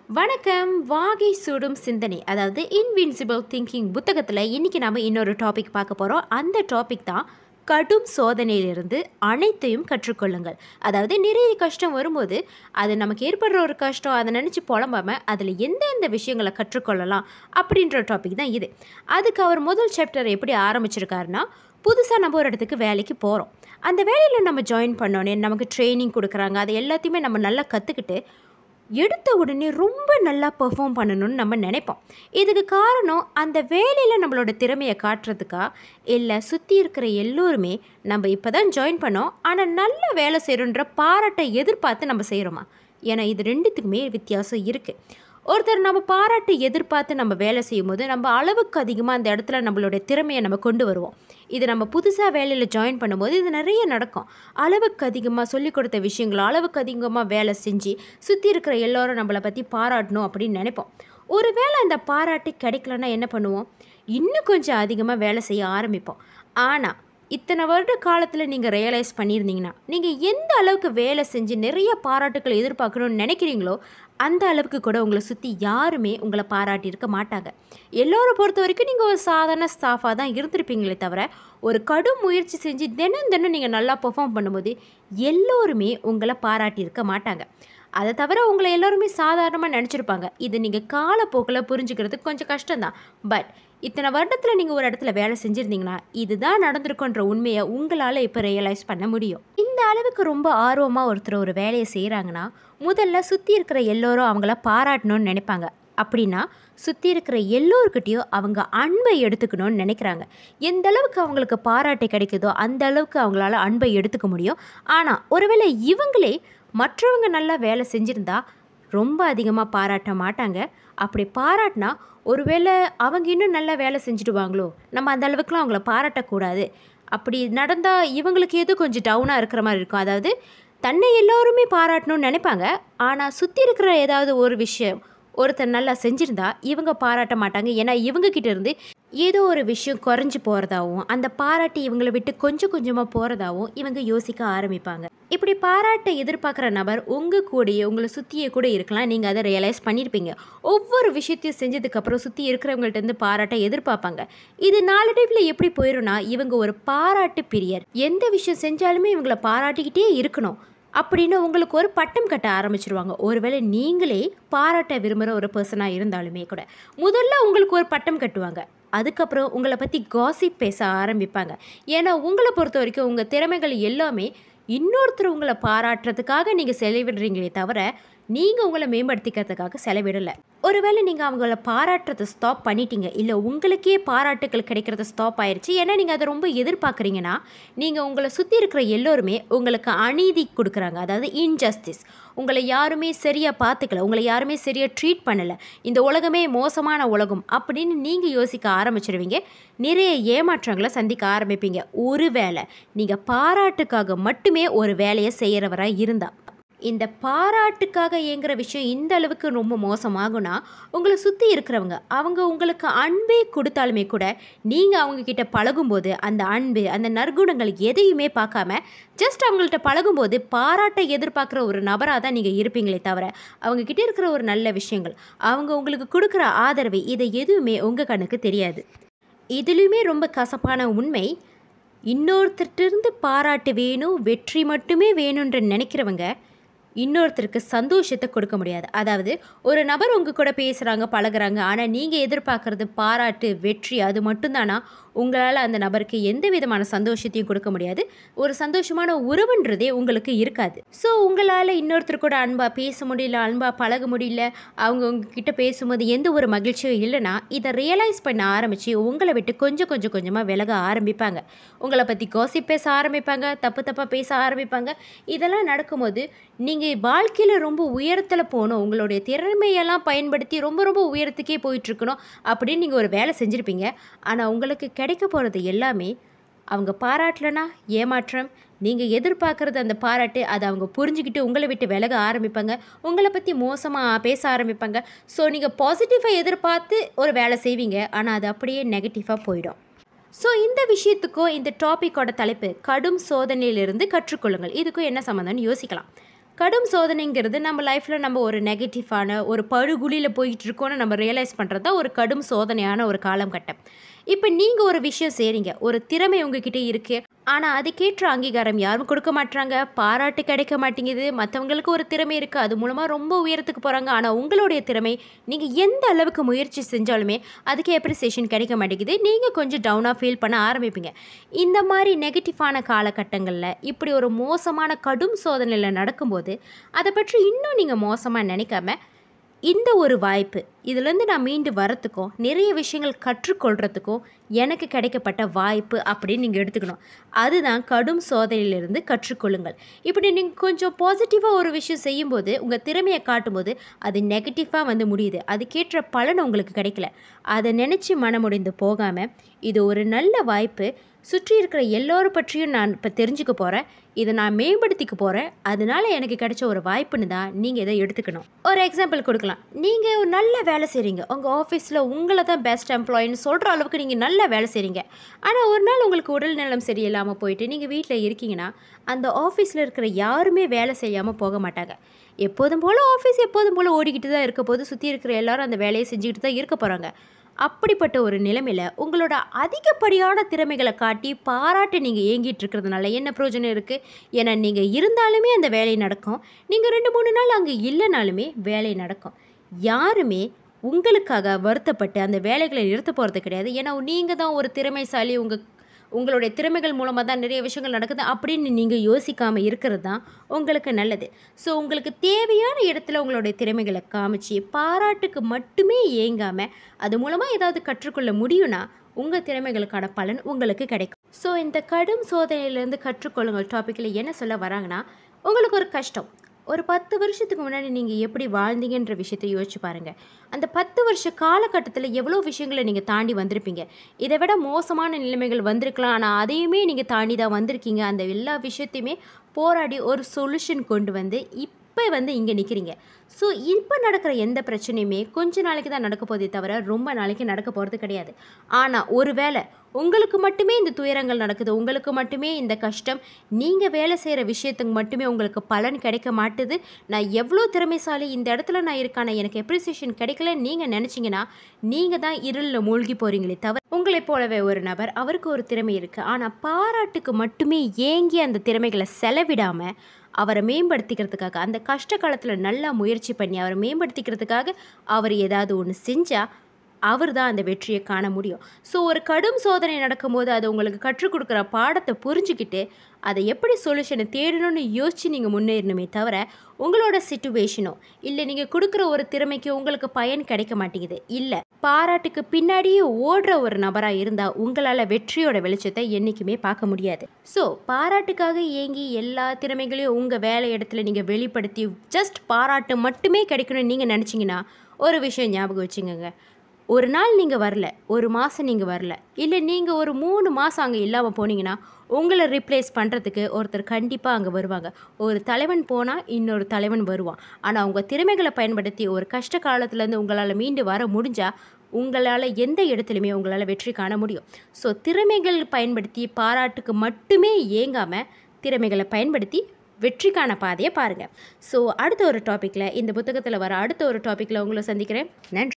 வணக்கம். வாகை சூடும் சிந்தனை, அதாவது இன்வின்சிபிள் திங்கிங் புத்தகத்தில் இன்றைக்கி நம்ம இன்னொரு டாபிக் பார்க்க போகிறோம். அந்த டாபிக் தான் கடும் சோதனையிலிருந்து அனைத்தையும் கற்றுக்கொள்ளுங்கள். அதாவது நிறைய கஷ்டம் வரும்போது அது நமக்கு ஏற்படுற ஒரு கஷ்டம், அதை நினச்சி புலம்பாமல் அதில் எந்தெந்த விஷயங்களை கற்றுக்கொள்ளலாம் அப்படின்ற டாபிக் தான் இது. அதுக்கு அவர் முதல் சாப்டர் எப்படி ஆரம்பிச்சிருக்காருன்னா, புதுசாக நம்ம ஒரு இடத்துக்கு வேலைக்கு போகிறோம். அந்த வேலையில் நம்ம ஜாயின் பண்ணோன்னே நமக்கு ட்ரைனிங் கொடுக்குறாங்க. அது எல்லாத்தையுமே நம்ம நல்லா கற்றுக்கிட்டு எடுத்த உடனே ரொம்ப நல்லா பெர்ஃபார்ம் பண்ணணும்னு நம்ம நினைப்போம். இதுக்கு காரணம் அந்த வேலையில் நம்மளோட திறமையை காட்டுறதுக்கா, இல்லை சுற்றி இருக்கிற எல்லோருமே நம்ம இப்போ தான் ஜாயின் பண்ணோம் ஆனால் நல்ல வேலை செய்கிறோன்ற பாராட்டை எதிர்பார்த்து நம்ம செய்கிறோமா? ஏன்னா இது ரெண்டுத்துக்குமே வித்தியாசம் இருக்குது. ஒருத்தர் நம்ம பாராட்டு எதிர்பார்த்து நம்ம வேலை செய்யும் போது நம்ம அளவுக்கு அதிகமாக அந்த இடத்துல நம்மளுடைய திறமையை நம்ம கொண்டு வருவோம். இது நம்ம புதுசாக வேலையில் ஜாயின் பண்ணும்போது இது நிறைய நடக்கும். அளவுக்கு அதிகமாக சொல்லிக் கொடுத்த விஷயங்களை அளவுக்கு அதிகமாக வேலை செஞ்சு சுற்றி இருக்கிற எல்லோரும் நம்மளை பற்றி பாராட்டணும் அப்படின்னு நினைப்போம். ஒரு வேளை அந்த பாராட்டு கிடைக்கலன்னா என்ன பண்ணுவோம்? இன்னும் கொஞ்சம் அதிகமாக வேலை செய்ய ஆரம்பிப்போம். ஆனால் இத்தனை வருட காலத்தில் நீங்கள் ரியலைஸ் பண்ணியிருந்தீங்கன்னா, நீங்கள் எந்த அளவுக்கு வேலை செஞ்சு நிறைய பாராட்டுக்களை எதிர்பார்க்கணும்னு நினைக்கிறீங்களோ அந்த அளவுக்கு கூட உங்களை சுற்றி யாருமே உங்களை பாராட்டியிருக்க மாட்டாங்க. எல்லோரும் பொறுத்த வரைக்கும் நீங்கள் ஒரு சாதாரண ஸ்டாஃபாக தான் இருந்திருப்பீங்களே தவிர, ஒரு கடும் முயற்சி செஞ்சு தினம் நீங்கள் நல்லா பெர்ஃபார்ம் பண்ணும்போது எல்லோருமே உங்களை பாராட்டியிருக்க மாட்டாங்க. அதை தவிர உங்களை எல்லோருமே சாதாரணமாக நினச்சிருப்பாங்க. இது நீங்கள் காலப்போக்கில் புரிஞ்சுக்கிறதுக்கு கொஞ்சம் கஷ்டம்தான். பட் இத்தனை வருடத்தில் நீங்கள் ஒரு இடத்துல வேலை செஞ்சுருந்தீங்கன்னா இதுதான் நடந்திருக்குன்ற உண்மையை உங்களால் இப்போ ரியலைஸ் பண்ண முடியும். இந்த அளவுக்கு ரொம்ப ஆர்வமாக ஒருத்தர் ஒரு வேலையை செய்கிறாங்கன்னா முதல்ல சுற்றி இருக்கிற எல்லோரும் அவங்கள பாராட்டணும்னு நினைப்பாங்க. அப்படின்னா சுற்றி இருக்கிற எல்லோருக்கிட்டையும் அவங்க அன்பை எடுத்துக்கணும்னு நினைக்கிறாங்க. எந்த அளவுக்கு அவங்களுக்கு பாராட்டு கிடைக்குதோ அந்த அளவுக்கு அவங்களால அன்பை எடுத்துக்க முடியும். ஆனால் ஒருவேளை இவங்களே மற்றவங்க நல்லா வேலை செஞ்சுருந்தா ரொம்ப அதிகமாக பாராட்ட மாட்டாங்க. அப்படி பாராட்டினா ஒருவேளை அவங்க இன்னும் நல்லா வேலை செஞ்சுடுவாங்களோ, நம்ம அந்த அளவுக்குலாம் அவங்கள பாராட்டக்கூடாது. அப்படி நடந்தால் இவங்களுக்கு எதுவும் கொஞ்சம் டவுனாக இருக்கிற மாதிரி இருக்கும். அதாவது தன்னை எல்லோருமே பாராட்டணும்னு நினைப்பாங்க. ஆனால் சுற்றி இருக்கிற ஏதாவது ஒரு விஷயம் ஒருத்தர் நல்லா செஞ்சுருந்தா இவங்க பாராட்ட மாட்டாங்க. ஏன்னா இவங்கக்கிட்ட இருந்து ஏதோ ஒரு விஷயம் குறைஞ்சி போகிறதாவும் அந்த பாராட்டி இவங்களை விட்டு கொஞ்சம் கொஞ்சமாக போகிறதாவும் இவங்க யோசிக்க ஆரம்பிப்பாங்க. இப்படி பாராட்டை எதிர்பார்க்குற நபர் உங்கள் கூடயே உங்களை சுற்றியே கூட இருக்கலாம். நீங்கள் அதை ரியலைஸ் பண்ணியிருப்பீங்க. ஒவ்வொரு விஷயத்தையும் செஞ்சதுக்கப்புறம் சுற்றி இருக்கிறவங்கள்ட்டேருந்து பாராட்டை எதிர்பார்ப்பாங்க. இது நாளடைவில் எப்படி போயிடும்னா, இவங்க ஒரு பாராட்டு பிரியர். எந்த விஷயம் செஞ்சாலுமே இவங்களை பாராட்டிக்கிட்டே இருக்கணும் அப்படின்னு உங்களுக்கு ஒரு பட்டம் கட்ட ஆரம்பிச்சிருவாங்க. ஒருவேளை நீங்களே பாராட்ட விரும்புகிற ஒரு பர்சனாக இருந்தாலுமே கூட முதல்ல உங்களுக்கு ஒரு பட்டம் கட்டுவாங்க. அதுக்கப்புறம் உங்களை பற்றி காசிப் பேச ஆரம்பிப்பாங்க. ஏன்னா உங்களை பொறுத்த வரைக்கும் உங்கள் திறமைகள் எல்லாமே இன்னொருத்தர் உங்களை பாராட்டுறதுக்காக நீங்கள் செலவிடுறீங்களே தவிர நீங்கள் உங்களை மேம்படுத்திக்கிறதுக்காக செலவிடலை. ஒருவேளை நீங்கள் அவங்கள பாராட்டுறதை ஸ்டாப் பண்ணிட்டீங்க, இல்லை உங்களுக்கே பாராட்டுகள் கிடைக்கிறத ஸ்டாப் ஆயிடுச்சு, ஏன்னா நீங்கள் அதை ரொம்ப எதிர்பார்க்குறீங்கன்னா நீங்கள் உங்களை சுற்றி இருக்கிற எல்லோருமே உங்களுக்கு அநீதி கொடுக்குறாங்க. அதாவது இன்ஜஸ்டிஸ். உங்களை யாருமே சரியாக பார்த்துக்கல, உங்களை யாருமே சரியாக ட்ரீட் பண்ணலை, இந்த உலகமே மோசமான உலகம் அப்படின்னு நீங்கள் யோசிக்க ஆரம்பிச்சிடுவீங்க. நிறைய ஏமாற்றங்களை சந்திக்க ஆரம்பிப்பீங்க. ஒரு வேளை நீங்கள் பாராட்டுக்காக மட்டுமே ஒரு வேலையை செய்கிறவராக இருந்தால். இந்த பாராட்டுக்காக இயங்குற விஷயம் இந்த அளவுக்கு ரொம்ப மோசமாகும்னா, உங்களை சுற்றி இருக்கிறவங்க அவங்க உங்களுக்கு அன்பே கொடுத்தாலுமே கூட நீங்கள் அவங்கக்கிட்ட பழகும்போது அந்த அன்பு அந்த நற்குணங்கள் எதையுமே பார்க்காம ஜஸ்ட் அவங்கள்ட்ட பழகும்போது பாராட்டை எதிர்பார்க்குற ஒரு நபராக தான் நீங்கள் இருப்பீங்களே தவிர அவங்கக்கிட்ட இருக்கிற ஒரு நல்ல விஷயங்கள் அவங்க உங்களுக்கு கொடுக்குற ஆதரவு இதை எதுவுமே உங்கள் கண்ணுக்கு தெரியாது. இதுலேயுமே ரொம்ப கசப்பான உண்மை, இன்னொருத்தர்கிட்டருந்து பாராட்டு வேணும், வெற்றி மட்டுமே வேணுன்ற நினைக்கிறவங்க இன்னொருத்தருக்கு சந்தோஷத்தை கொடுக்க முடியாது. அதாவது ஒரு நபர் உங்கள் கூட பேசுகிறாங்க பழகுறாங்க, ஆனால் நீங்கள் எதிர்பார்க்குறது பாராட்டு வெற்றி அது மட்டும்தானா உங்களால் அந்த நபருக்கு எந்த விதமான சந்தோஷத்தையும் கொடுக்க முடியாது. ஒரு சந்தோஷமான உறவுன்றதே உங்களுக்கு இருக்காது. ஸோ உங்களால் இன்னொருத்தர் கூட அன்பாக பேச முடியல, அன்பாக பழக முடியல, அவங்க உங்ககிட்ட பேசும்போது எந்த ஒரு மகிழ்ச்சியும் இல்லைன்னா இதை ரியலைஸ் பண்ண ஆரம்பித்து உங்களை விட்டு கொஞ்சம் கொஞ்சமாக விலக ஆரம்பிப்பாங்க. உங்களை பற்றி காசிப் பேச ஆரம்பிப்பாங்க, தப்பாக பேச ஆரம்பிப்பாங்க. இதெல்லாம் நடக்கும்போது நீங்கள் வாழ்க்கையில் ரொம்ப உயரத்தில் போகணும், உங்களுடைய திறமையெல்லாம் பயன்படுத்தி ரொம்ப உயரத்துக்கே போயிட்டுருக்கணும் அப்படின்னு நீங்கள் ஒரு வேலை செஞ்சுருப்பீங்க. ஆனால் உங்களுக்கு கிடைக்க போகிறது எல்லாமே அவங்க பாராட்டலனா ஏமாற்றம். நீங்கள் எதிர்பார்க்குறது அந்த பாராட்டு அதை அவங்க புரிஞ்சுக்கிட்டு உங்களை விட்டு விலக ஆரம்பிப்பாங்க, உங்களை பற்றி மோசமாக பேச ஆரம்பிப்பாங்க. ஸோ நீங்கள் பாசிட்டிவாக எதிர்பார்த்து ஒரு வேலை செய்வீங்க, ஆனால் அது அப்படியே நெகட்டிவாக போயிடும். ஸோ இந்த விஷயத்துக்கும் இந்த டாப்பிக்கோட தலைப்பு கடும் சோதனையிலிருந்து கற்றுக்கொள்ளுங்கள், இதுக்கும் என்ன சம்மந்தம்னு யோசிக்கலாம். கடும் சோதனைங்கிறது நம்ம லைஃப்பில் நம்ம ஒரு நெகட்டிவான ஒரு படுகுழியில் போயிட்டு இருக்கோன்னு நம்ம ரியலைஸ் பண்ணுறது தான் ஒரு கடும் சோதனையான ஒரு காலகட்டம். இப்போ நீங்கள் ஒரு விஷயம் செய்கிறீங்க, ஒரு திறமை உங்ககிட்ட இருக்குது, ஆனால் அதுக்கேற்ற அங்கீகாரம் யாரும் கொடுக்க மாட்றாங்க, பாராட்டு கிடைக்க மாட்டேங்குது. மற்றவங்களுக்கு ஒரு திறமை இருக்குது, அது மூலமாக ரொம்ப உயரத்துக்கு போகிறாங்க. ஆனால் உங்களுடைய திறமை நீங்கள் எந்த அளவுக்கு முயற்சி செஞ்சாலுமே அதுக்கு அப்ரிசியேஷன் கிடைக்க மாட்டேங்குது. நீங்கள் கொஞ்சம் டவுனாக ஃபீல் பண்ண ஆரம்பிப்பீங்க. இந்த மாதிரி நெகட்டிவான காலகட்டங்களில் இப்படி ஒரு மோசமான கடும் சோதனையில் நடக்கும்போது அதை பற்றி இன்னும் நீங்கள் மோசமாக நினைக்காம, இந்த ஒரு வாய்ப்பு இதிலேருந்து நான் மீண்டு வரத்துக்கும் நிறைய விஷயங்கள் கற்றுக்கொள்கிறதுக்கும் எனக்கு கிடைக்கப்பட்ட வாய்ப்பு அப்படின்னு நீங்கள் எடுத்துக்கணும். அதுதான் கடும் சோதனையிலிருந்து கற்றுக்கொள்ளுங்கள். இப்படி நீங்கள் கொஞ்சம் பாசிட்டிவாக ஒரு விஷயம் செய்யும்போது, உங்கள் திறமையை காட்டும்போது அது நெகட்டிவாக வந்து முடியுது, அதுக்கேற்ற பலன் உங்களுக்கு கிடைக்கல. அதை நினச்சி மனமுடைந்து போகாமல், இது ஒரு நல்ல வாய்ப்பு, சுற்றி இருக்கிற எல்லோரும் பற்றியும் நான் இப்போ தெரிஞ்சுக்க போகிறேன், இதை நான் மேம்படுத்திக்க போகிறேன், அதனால எனக்கு கிடைச்ச ஒரு வாய்ப்புன்னு தான் நீங்கள் இதை எடுத்துக்கணும். ஒரு எக்ஸாம்பிள் கொடுக்கலாம். நீங்கள் ஒரு நல்ல வேலை செய்கிறீங்க, உங்கள் ஆஃபீஸில் உங்களை தான் பெஸ்ட் எம்ப்ளாயின்னு சொல்கிற அளவுக்கு நீங்கள் நல்லா வேலை செய்கிறீங்க. ஆனால் ஒரு நாள் உங்களுக்கு உடல் நலம் சரியில்லாமல் போயிட்டு நீங்கள் வீட்டில் இருக்கீங்கன்னா, அந்த ஆஃபீஸில் இருக்கிற யாருமே வேலை செய்யாமல் போக மாட்டாங்க. எப்போதும் போல் ஆஃபீஸ் எப்போதும் போல் ஓடிக்கிட்டு தான் இருக்க போது, சுற்றி இருக்கிற எல்லாரும் அந்த வேலையை செஞ்சுக்கிட்டு தான் இருக்க போகிறாங்க. அப்படிப்பட்ட ஒரு நிலைமையில் உங்களோட அதிகப்படியான திறமைகளை காட்டி பாராட்டு நீங்கள் ஏங்கிட்டு இருக்கிறதுனால என்ன பிரயோஜனம் இருக்குது? ஏன்னா நீங்கள் இருந்தாலுமே அந்த வேலை நடக்கும், நீங்கள் 2-3 நாள் அங்கே இல்லைனாலுமே வேலை நடக்கும். யாருமே உங்களுக்காக வருத்தப்பட்டு அந்த வேலைகளை நிறுத்த போகிறது கிடையாது. ஏன்னா நீங்கள் தான் ஒரு திறமைசாலி, உங்களுடைய திறமைகள் மூலமாக தான் நிறைய விஷயங்கள் நடக்குது அப்படின்னு நீங்கள் யோசிக்காமல் இருக்கிறது தான் உங்களுக்கு நல்லது. ஸோ உங்களுக்கு தேவையான இடத்துல உங்களுடைய திறமைகளை காமிச்சு பாராட்டுக்கு மட்டுமே ஏங்காமல் அது மூலமாக ஏதாவது கற்றுக்கொள்ள முடியும்னா உங்கள் திறமைகளுக்கான பலன் உங்களுக்கு கிடைக்கும். ஸோ இந்த கடும் சோதனையிலேருந்து கற்றுக்கொள்ளுங்கள் டாப்பிக்கில் என்ன சொல்ல வராங்கன்னா, உங்களுக்கு ஒரு கஷ்டம், ஒரு 10 வருஷத்துக்கு முன்னாடி நீங்கள் எப்படி வாழ்ந்தீங்கன்ற விஷயத்தை யோசிச்சு பாருங்கள். அந்த 10 வருஷ காலகட்டத்தில் எவ்வளோ விஷயங்களை நீங்கள் தாண்டி வந்திருப்பீங்க. இதை விட மோசமான நிலைமைகள் வந்திருக்கலாம், ஆனால் அதையுமே நீங்கள் தாண்டி தான் வந்திருக்கீங்க. அந்த எல்லா விஷயத்தையுமே போராடி ஒரு சொல்யூஷன் கொண்டு வந்து இப்போ வந்து இங்கே நிற்கிறீங்க. ஸோ இப்போ நடக்கிற எந்த பிரச்சனையுமே கொஞ்ச நாளைக்கு தான் நடக்க போதே தவிர ரொம்ப நாளைக்கு நடக்க போகிறது கிடையாது. ஆனால் ஒரு வேளை உங்களுக்கு மட்டுமே இந்த துயரங்கள் நடக்குது, உங்களுக்கு மட்டுமே இந்த கஷ்டம், நீங்கள் வேலை செய்கிற விஷயத்துக்கு மட்டுமே உங்களுக்கு பலன் கிடைக்க மாட்டுது, நான் எவ்வளோ திறமைசாலி, இந்த இடத்துல நான் இருக்கான, எனக்கு அப்ரிசியேஷன் கிடைக்கலன்னு நீங்கள் நினச்சிங்கன்னா நீங்கள் தான் இருளில் மூழ்கி போகிறீங்களே தவிர, உங்களைப் போலவே ஒரு நபர், அவருக்கு ஒரு திறமை இருக்குது, ஆனால் பாராட்டுக்கு மட்டுமே ஏங்கி அந்த திறமைகளை செலவிடாமல் அவரை மேம்படுத்திக்கிறதுக்காக, அந்த கஷ்ட காலத்தில் நல்லா முயற்சி பண்ணி அவரை மேம்படுத்திக்கிறதுக்காக அவர் ஏதாவது ஒன்று செஞ்சால் அவர் தான் அந்த வெற்றியை காண முடியும். ஸோ ஒரு கடும் சோதனை நடக்கும்போது அது உங்களுக்கு கற்றுக் கொடுக்குற பாடத்தை புரிஞ்சுக்கிட்டு அதை எப்படி சொல்யூஷனை தேடணும்னு யோசித்து நீங்கள் முன்னேறணுமே தவிர, உங்களோட சிச்சுவேஷனோ இல்லை நீங்கள் கொடுக்குற ஒரு திறமைக்கு உங்களுக்கு பயன் கிடைக்க மாட்டேங்குது, இல்லை பாராட்டுக்கு பின்னாடியே ஓடுற ஒரு நபராக இருந்தால் உங்களால் வெற்றியோட வெளிச்சத்தை என்றைக்குமே பார்க்க முடியாது. ஸோ பாராட்டுக்காக ஏங்கி எல்லா திறமைகளையும் உங்கள் வேலை இடத்துல நீங்கள் வெளிப்படுத்தி ஜஸ்ட் பாராட்டு மட்டுமே கிடைக்கணும்னு நீங்கள் நினச்சிங்கன்னா, ஒரு விஷயம் ஞாபகம் வச்சுக்கோங்க, ஒரு நாள் நீங்கள் வரல, ஒரு மாதம் நீங்கள் வரல, இல்லை நீங்கள் ஒரு 3 மாதம் அங்கே இல்லாமல் போனீங்கன்னா உங்களை ரீப்ளேஸ் பண்ணுறதுக்கு ஒருத்தர் கண்டிப்பாக அங்கே வருவாங்க. ஒரு தலைவன் போனால் இன்னொரு தலைவன் வருவான். ஆனால் உங்கள் திறமைகளை பயன்படுத்தி ஒரு கஷ்ட காலத்துலேருந்து உங்களால் மீண்டு வர முடிஞ்சால் உங்களால் எந்த இடத்துலையுமே உங்களால் வெற்றி காண முடியும். ஸோ திறமைகள் பயன்படுத்தி பாராட்டுக்கு மட்டுமே ஏங்காமல் திறமைகளை பயன்படுத்தி வெற்றிக்கான பாதையை பாருங்கள். ஸோ அடுத்த ஒரு டாப்பிக்கில், இந்த புத்தகத்தில் வர அடுத்த ஒரு டாப்பிக்கில் உங்களை சந்திக்கிறேன். நன்றி.